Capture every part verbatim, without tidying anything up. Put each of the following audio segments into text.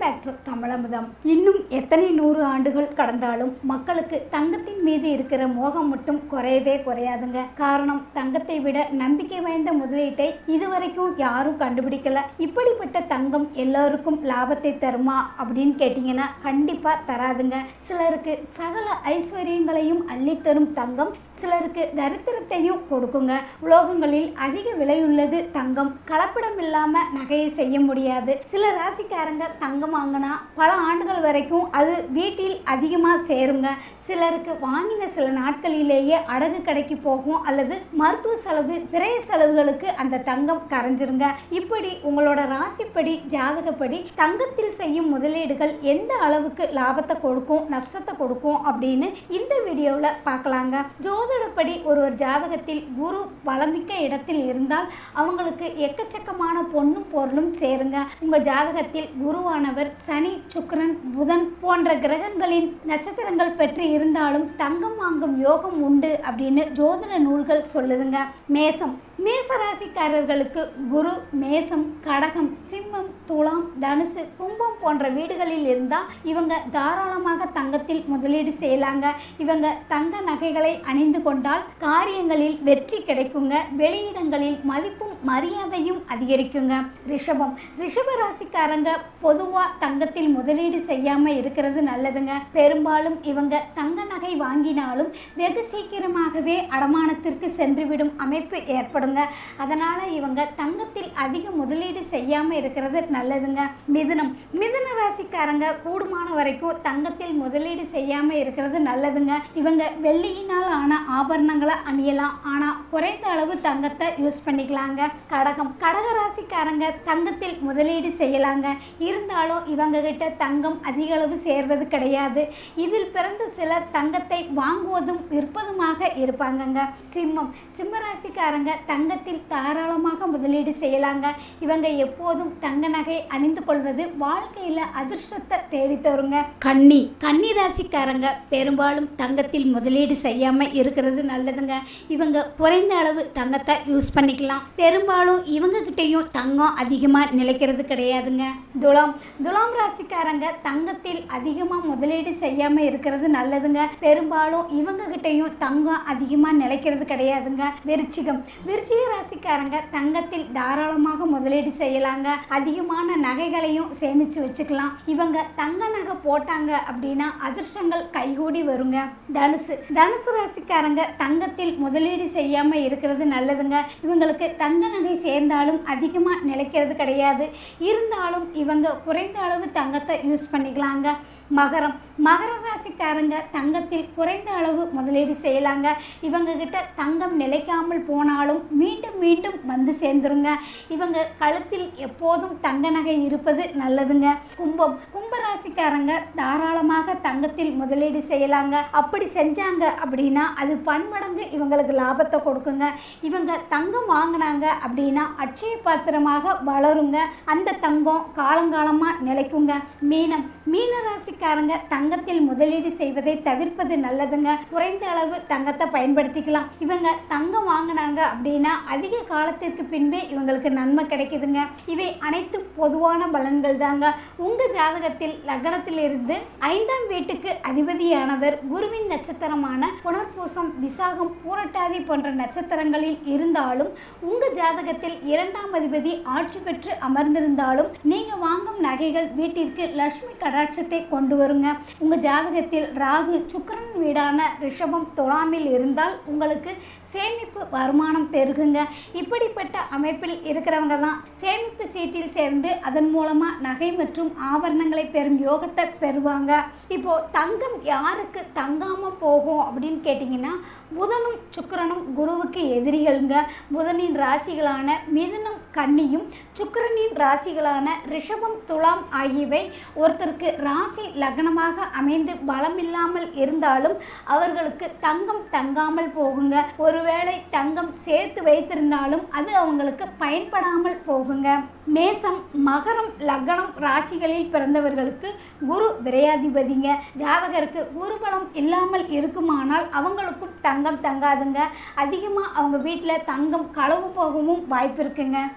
Back to Tamizhamudham. இன்னும் எத்தனை நூறு ஆண்டுகள் கடந்தாலும் மக்களுக்கு தங்கத்தின் மீது இருக்கிற மோகம் மட்டும் குறையவே குறையாதுங்க. காரணம், தங்கத்தை விட நம்பிக்கை வாய்ந்த முதலீட்டை இதுவரைக்கும் யாரும் கண்டுபிடிக்கல. இப்படிப்பட்ட தங்கம் எல்லோருக்கும் லாபத்தை தருமா அப்படின்னு கேட்டீங்கன்னா கண்டிப்பா தராதுங்க. சிலருக்கு சகல ஐஸ்வர்யங்களையும் அள்ளித்தரும் தங்கம் சிலருக்கு தரித்திரத்தையும் கொடுக்குங்க. உலோகங்களில் அதிக விலையுள்ளது தங்கம். கலப்படம் இல்லாம நகையை செய்ய முடியாது. சில ராசிக்காரங்க தங்கம் வாங்கினா பல ஆண்டுகள் வரைக்கும் அது வீட்டில் அதிகமா சேருங்க. சிலருக்கு வாங்கின சில நாட்களிலேயே அடகு கடைக்கு போகும் அல்லது மருத்துவ செலவு விரைய செலவுகளுக்கு அந்த தங்கம் கரைஞ்சிருங்க. இப்படி உங்களோட ராசிப்படி ஜாதகப்படி தங்கத்தில் செய்யும் முதலீடுகள் எந்த அளவுக்கு லாபத்தை கொடுக்கும் நஷ்டத்தை கொடுக்கும் அப்படின்னு இந்த வீடியோவில் பார்க்கலாங்க. ஜோதிடப்படி ஒருவர் ஜாதகத்தில் குரு பலமிக்க இடத்தில் இருந்தால் அவங்களுக்கு எக்கச்சக்கமான பொண்ணும் பொருளும் சேருங்க. உங்க ஜாதகத்தில் குருவானவர் சனி சுக்கிரன் புதன் போன்ற கிரகங்களின் நட்சத்திரங்கள் பெற்று இருந்தாலும் தங்கம் வாங்கும் யோகம் உண்டு அப்படின்னு ஜோதிட நூல்கள் சொல்லுதுங்க. மேசம் மேச ராசிக்காரர்களுக்கு குரு மேசம் கடகம் சிம்மம் துலாம் தனுசு கும்பம் போன்ற வீடுகளில் இருந்தால் இவங்க தாராளமாக தங்கத்தில் முதலீடு செய்யலாங்க. இவங்க தங்க நகைகளை அணிந்து கொண்டால் காரியங்களில் வெற்றி கிடைக்குங்க. வெளியிடங்களில் மதிப்பும் மரியாதையும் அதிகரிக்குங்க. ரிஷபம் ரிஷப ராசிக்காரங்க பொதுவாக தங்கத்தில் முதலீடு செய்யாம இருக்கிறது நல்லதுங்க. பெரும்பாலும் இவங்க தங்க நகை வாங்கினாலும் வெகு சீக்கிரமாகவே அடமானத்திற்கு சென்றுவிடும் அமைப்பு ஏற்படும். அதனால இவங்க தங்கத்தில் அதிக முதலீடு செய்யாம இருக்கிறது நல்லதுங்க. மிதுனம் மிதுன ராசிக்காரங்க கூடுமான வரைக்கும் தங்கத்தில் முதலீடு செய்யாம இருக்கிறது நல்லதுங்க. இவங்க வெள்ளியினால் ஆன ஆபரணங்களை அணியலாம். ஆனா குறைந்த அளவு தங்கத்தை யூஸ் பண்ணிக்கலாங்க. கடகம் கடக ராசிக்காரங்க தங்கத்தில் முதலீடு செய்யலாங்க. இருந்தாலும் இவங்க கிட்ட தங்கம் அதிக அளவு சேர்வது கிடையாது. இதில் பிறந்த சிலர் தங்கத்தை வாங்குவதும் விற்பதுமாக இருப்பாங்கங்க. சிம்மம் சிம்ம ராசிக்காரங்க தங்கத்தில் தாராளமாக முதலீடு செய்யலாங்க. இவங்க எப்போதும் தங்க நகை அணிந்து கொள்வது வாழ்க்கையில அதிர்ஷ்டத்தை தேடி தருங்க. கன்னி கன்னி ராசிக்காரங்க பெரும்பாலும் தங்கத்தில் முதலீடு செய்யாம இருக்கிறது நல்லதுங்க. இவங்க குறைந்த அளவு தங்கத்தை யூஸ் பண்ணிக்கலாம். பெரும்பாலும் இவங்க கிட்டையும் தங்கம் அதிகமா நிலைக்கிறது கிடையாதுங்க. துலாம் துலாம் ராசிக்காரங்க தங்கத்தில் அதிகமா முதலீடு செய்யாம இருக்கிறது நல்லதுங்க. பெரும்பாலும் இவங்க கிட்டையும் தங்கம் அதிகமா நிலைக்கிறது கிடையாதுங்க. விருச்சிகம் விருச்சிக ராசிக்காரங்க தங்கத்தில் தாராளமாக முதலீடு செய்யலாங்க. அதிகமான நகைகளையும் சேமிச்சு வச்சுக்கலாம். இவங்க தங்க நகை போட்டாங்க அப்படின்னா அதிர்ஷ்டங்கள் கைகூடி வருங்க. தனுசு தனுசு ராசிக்காரங்க தங்கத்தில் முதலீடு செய்யாம இருக்கிறது நல்லதுங்க. இவங்களுக்கு தங்க நகை சேர்ந்தாலும் அதிகமா நிலைக்கிறது கிடையாது. இருந்தாலும் இவங்க குறைந்த அளவு தங்கத்தை யூஸ் பண்ணிக்கலாங்க. மகரம் மகர ராசிக்காரங்க தங்கத்தில் குறைந்த அளவு முதலீடு செய்யலாங்க. இவங்க கிட்ட தங்கம் நிலைக்காமல் போனாலும் மீண்டும் மீண்டும் வந்து சேர்ந்துருங்க. இவங்க கழுத்தில் எப்போதும் தங்க நகை இருப்பது நல்லதுங்க. கும்பம் கும்ப ராசிக்காரங்க தாராளமாக தங்கத்தில் முதலீடு செய்யலாங்க. அப்படி செஞ்சாங்க அப்படின்னா அது பன்மடங்கு இவங்களுக்கு லாபத்தை கொடுக்குங்க. இவங்க தங்கம் வாங்கினாங்க அப்படின்னா அட்சய பாத்திரமாக வளருங்க. அந்த தங்கம் காலங்காலமா நிலைக்குங்க. மீனம் மீன ராசி காரங்க தங்கத்தில் முதலீடு செய்வதை தவிர்ப்பது நல்லதுங்க. குறைந்த அளவு தங்கத்தை பயன்படுத்திக்கலாம். இவங்க தங்கம் வாங்கினாங்க அப்படின்னா அதிக காலத்திற்கு பின்பே இவங்களுக்கு நன்மை கிடைக்குதுங்க. இவை அனைத்தும் பொதுவான பலன்கள் தாங்க. உங்க ஜாதகத்தில் லக்னத்தில் இருந்து ஐந்தாம் வீட்டுக்கு அதிபதியானவர் குருவின் நட்சத்திரமான புனர்பூசம் விசாகம் பூரட்டாதி போன்ற நட்சத்திரங்களில் இருந்தாலும் உங்க ஜாதகத்தில் இரண்டாம் அதிபதி ஆட்சி பெற்று அமர்ந்திருந்தாலும் நீங்க வாங்கும் நகைகள் வீட்டிற்கு லட்சுமி கடாட்சத்தை கொண்டு வருங்க. உங்க ஜாதகத்தில் ராகு சுக்கிரன் வீடான ரிஷபம் துலாமில் இருந்தால் உங்களுக்கு சேமிப்பு வருமானம் பெருகுங்க. இப்படிப்பட்ட அமைப்பில் இருக்கிறவங்க தான் சேமிப்பு சீட்டில் சேர்ந்து அதன் மூலமா நகை மற்றும் ஆபரணங்களை பெறும் யோகத்தை பெறுவாங்க. இப்போ தங்கம் யாருக்கு தங்காம போகும் அப்படின்னு கேட்டிங்கன்னா புதனும் சுக்கிரனும் குருவுக்கு எதிரிகள்ங்க. புதனின் ராசிகளான மிதுனம் கன்னியும் சுக்கிரனின் ராசிகளான ரிஷபம் துலாம் ஆகியவை ஒருத்தருக்கு ராசி லக்னமாக அமைந்து பலம் இல்லாமல் இருந்தாலும் அவர்களுக்கு தங்கம் தங்காமல் போகுங்க. ஒருவேளை தங்கம் சேர்த்து வைத்திருந்தாலும் அது அவங்களுக்கு பயன்படாமல் போகுங்க. மேசம் மகரம் லக்னம் ராசிகளில் பிறந்தவர்களுக்கு குரு விரையாதிபதிங்க. ஜாதகருக்கு குருபலம் இல்லாமல் இருக்குமானால் அவங்களுக்கும் தங்கம் தங்காதுங்க. அதிகமாக அவங்க வீட்டில் தங்கம் களவு போகவும் வாய்ப்பு இருக்குங்க.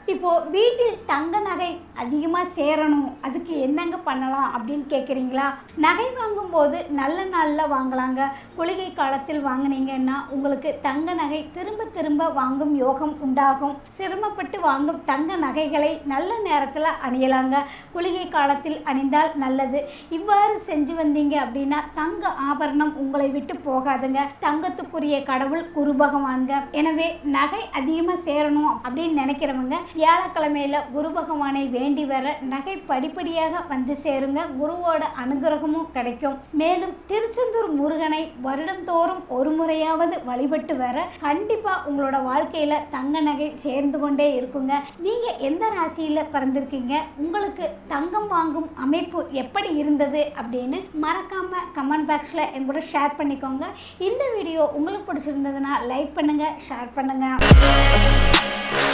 இப்போது வீட்டில் தங்க நகை அதிகமாக சேரணும், அதுக்கு என்னங்க பண்ணலாம் அப்படின்னு கேட்குறீங்களா? நகை வாங்கும்போது நல்ல நாளில் வாங்கலாங்க. குளிகை காலத்தில் வாங்கினீங்கன்னா உங்களுக்கு தங்க நகை திரும்ப திரும்ப வாங்கும் யோகம் உண்டாகும். சிரமப்பட்டு வாங்கும் தங்க நகைகளை நல்ல நேரத்தில் அணியலாங்க. குளிகை காலத்தில் அணிந்தால் நல்லது. இவ்வாறு செஞ்சு வந்தீங்க அப்படின்னா தங்க ஆபரணம் உங்களை விட்டு போகாதுங்க. தங்கத்துக்குரிய கடவுள் குரு பகவான்க. எனவே நகை அதிகமாக சேரணும் அப்படின்னு நினைக்கிறவங்க வியாழக்கிழமையில குரு பகவானை வேண்டி வர நகை படிப்படியாக வந்து சேருங்க. குருவோட அனுகிரகமும் கிடைக்கும். மேலும் திருச்செந்தூர் முருகனை வருடந்தோறும் ஒரு முறையாவது வழிபட்டு வர கண்டிப்பா உங்களோட வாழ்க்கையில தங்க நகை சேர்ந்து கொண்டே இருக்குங்க. நீங்க எந்த ராசியில பிறந்திருக்கீங்க, உங்களுக்கு தங்கம் வாங்கும் அமைப்பு எப்படி இருந்தது அப்படின்னு மறக்காம கமெண்ட் பாக்ஸ்ல என் கூட ஷேர் பண்ணிக்கோங்க. இந்த வீடியோ உங்களுக்கு பிடிச்சிருந்ததுன்னா லைக் பண்ணுங்க, ஷேர் பண்ணுங்க.